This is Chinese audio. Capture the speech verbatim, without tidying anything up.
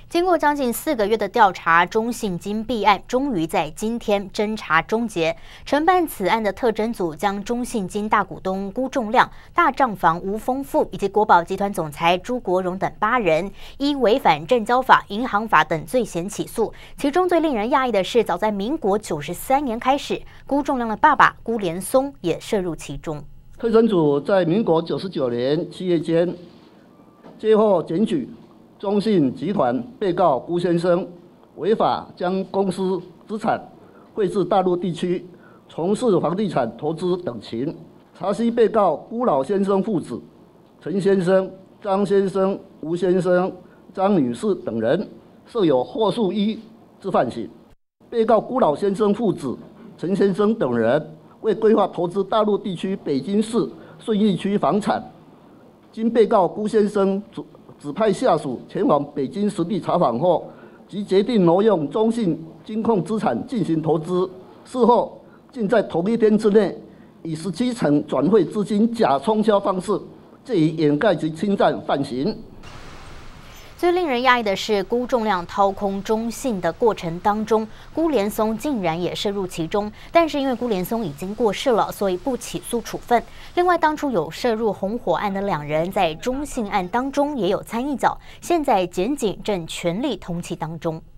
经过将近四个月的调查，中信金弊案终于在今天侦查终结。承办此案的特侦组将中信金大股东辜仲亮、大账房吴丰富以及国宝集团总裁朱国荣等八人，依违反证交法、银行法等罪嫌起诉。其中最令人讶异的是，早在民国九十三年开始，辜仲亮的爸爸辜连松也涉入其中。 特侦组在民国九十九年七月间接获检举。中信集团被告辜先生违法将公司资产汇至大陆地区，从事房地产投资等情。查悉被告辜老先生父子、陈先生、张先生、吴先生、张女士等人设有后数一之犯行。被告辜老先生父子、陈先生等人为规划投资大陆地区北京市顺义区房产，经被告辜先生指派下属前往北京实地查访后，即决定挪用中信金控资产进行投资。事后，竟在同一天之内，以十七成转汇资金假冲销方式，借以掩盖其侵占犯行。 最令人讶异的是，辜仲亮掏空中信的过程当中，辜连松竟然也涉入其中。但是因为辜连松已经过世了，所以不起诉处分。另外，当初有涉入红火案的两人，在中信案当中也有参一脚，现在检警正全力通缉当中。